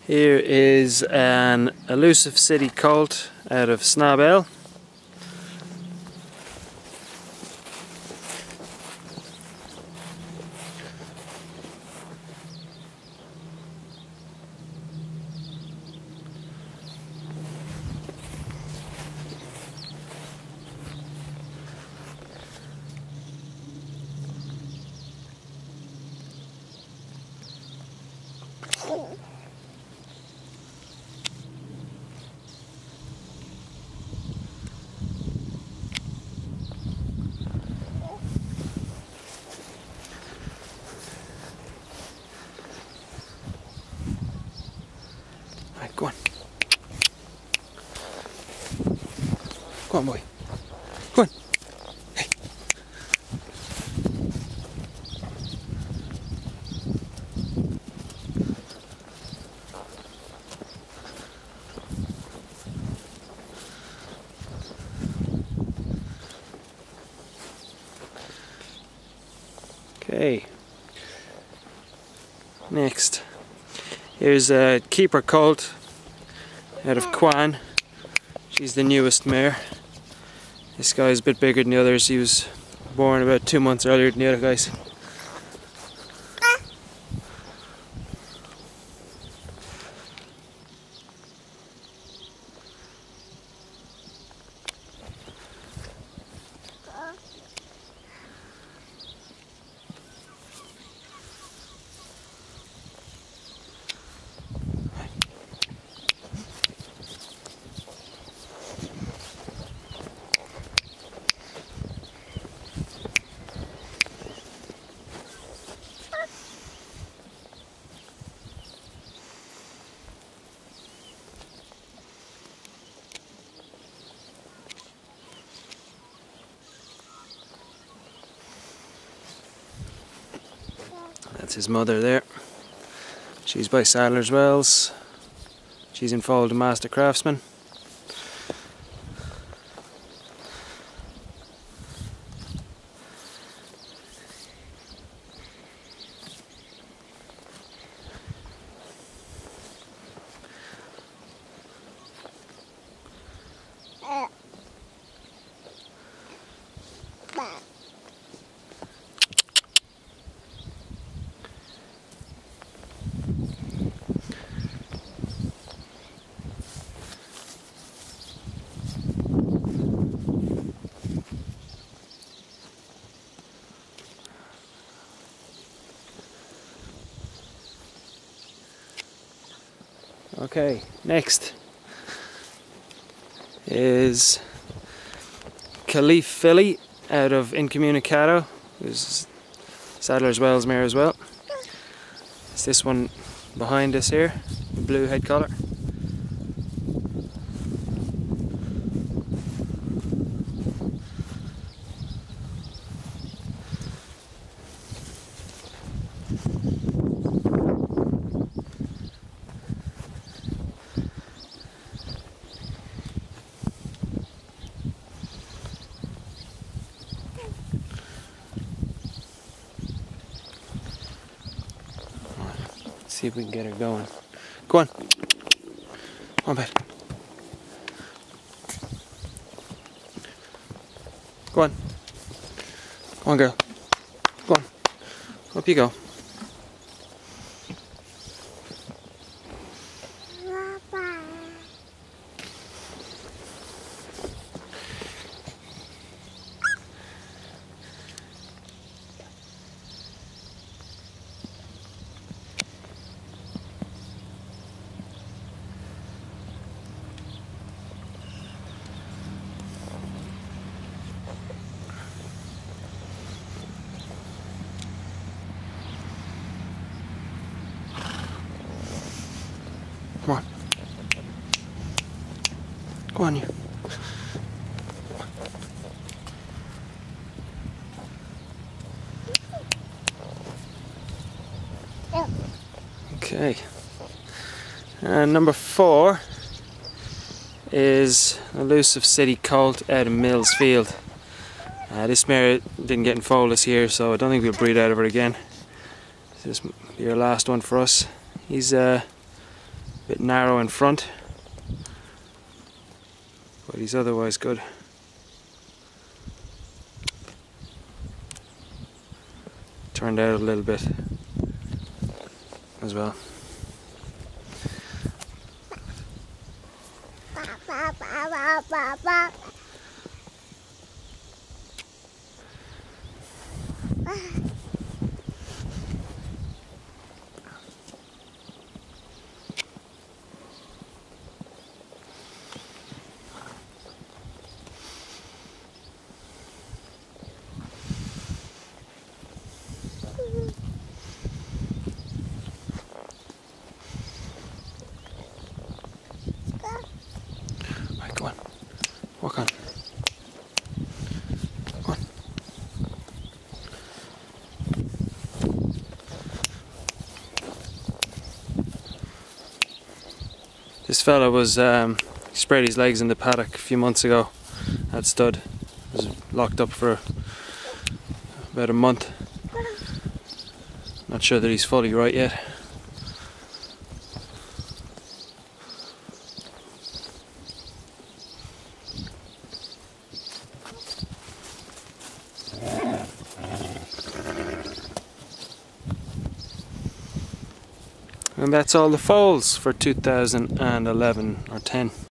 Here is an elusive city colt out of Snobell. Right, go on. Go on, boy. Go on. Hey. Okay. Next, here's a keeper colt out of Kwan. She's the newest mare. This guy's a bit bigger than the others. He was born about 2 months earlier than the other guys. That's his mother there. She's by Sadler's Wells. She's in foal to Master Craftsman. Okay, next is Caliph Filly out of Incommunicado, who's Sadler's Wells mare as well. It's this one behind us here, the blue head collar. See if we can get her going. Go on. Come on, bud. Go on. Come on, girl. Go on. Up you go. Come on. Go on, you. Okay. And number 4 is Elusive City Colt out of Mills Field. This mare didn't get in foal this year, so I don't think we'll breed out of her again. This will be our last one for us. He's bit narrow in front, but he's otherwise good. Turned out a little bit as well. Right, go on. Walk on. Go on. This fella was spread his legs in the paddock a few months ago at stud. Was locked up for about a month. Not sure that he's fully right yet. And that's all the foals for 2011 or 10.